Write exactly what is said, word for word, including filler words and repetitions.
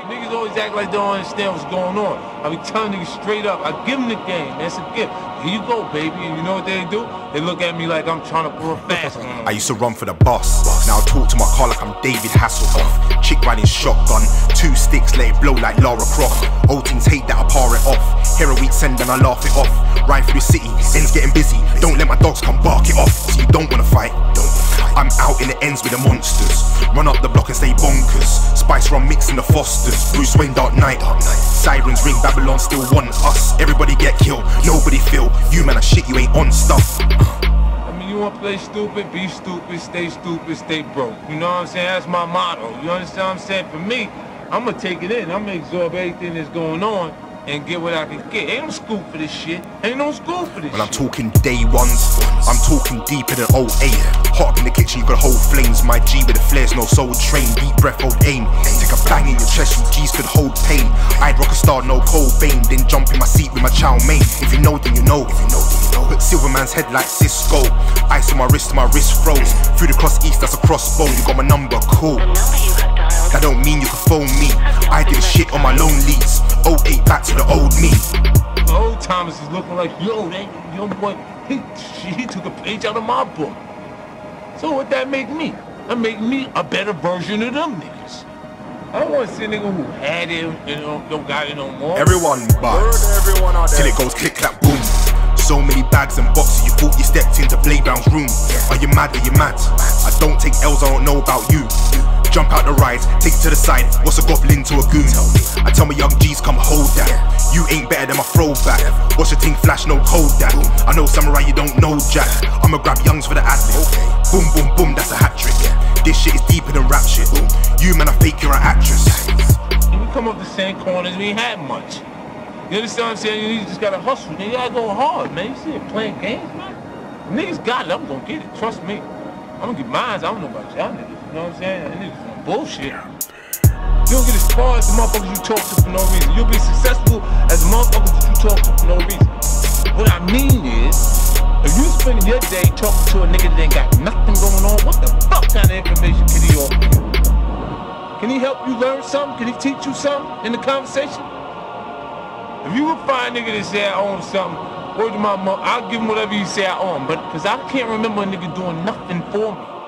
Niggas always act like they don't understand what's going on. I be telling niggas straight up, I give them the game, man. It's a gift. Here you go, baby. And you know what they do? They look at me like I'm trying to pull a fast one. I used to run for the boss. Now I talk to my car like I'm David Hasselhoff. Chick riding shotgun, two sticks, let it blow like Lara Croft. Old things hate that I par it off. Hear a week send and I laugh it off. Ride through the city, ends getting busy. Don't let my dogs come bark it off. So you don't wanna fight. I'm out in the ends with the monsters. Run up the block and stay bonkers. Spice rum mixing the Fosters. Bruce Wayne Dark Knight. Sirens ring, Babylon still want us. Everybody get killed, nobody feel. You man, I shit, you ain't on stuff. I mean, you wanna play stupid, be stupid, stay stupid, stay broke. You know what I'm saying? That's my motto. You understand what I'm saying? For me, I'm gonna take it in. I'm gonna absorb everything that's going on and get what I can get. Ain't no school for this shit. Ain't no school for this When shit. I'm talking day ones, I'm talking deeper than oh eight. Hot up in the kitchen, you got hold flames. My G with the flares, no soul train. Deep breath, hold aim. Take a bang in your chest, you G's could hold pain. I'd rock a star, no Cobain. Then jump in my seat with my chow mein. If you know, then you know. If you know, then you know. Put Silverman's head like Cisco. Ice on my wrist, my wrist froze. Through the cross east, that's a crossbow. You got my number, cool. That don't mean you can phone me. I did shit on my loan leads. oh eight back to the old me. The old timers is looking like, yo, that young boy, he, he took a page out of my book. So what that make me? That make me a better version of them niggas. I don't want to see a nigga who had it and don't, don't got it no more. Everyone buys till it goes click clap boom. So many bags and boxes, you thought you stepped into Playground's room. Are you mad? Are you mad? I don't take L's, I don't know about you. Jump out the ride, take it to the side. What's a goblin to a goon? I tell my young G's come hold that. You ain't better than my throwback. Watch your thing flash, no code that. I know samurai, you don't know jack. I'ma grab youngs for the ad-lib. Boom, boom, boom, that's a hat trick. This shit is deeper than rap shit. You man, I fake you're an actress. We come up the same corners, we ain't had much. You understand what I'm saying? You just gotta hustle, man. You gotta go hard, man. You see it playing games, man? Niggas got it, I'm gonna get it, trust me. I'm gonna get mine, I don't know about y'all niggas. You know what I'm saying? That niggas some bullshit. You don't get as far as the motherfuckers you talk to for no reason. You'll be successful as the motherfuckers that you talk to for no reason. What I mean is, if you spend your day talking to a nigga that ain't got nothing going on, what the fuck kind of information can he offer you? Can he help you learn something? Can he teach you something in the conversation? If you would find a nigga that say I own something, word to my mom, I'll give him whatever you say I own. But, cause I can't remember a nigga doing nothing for me.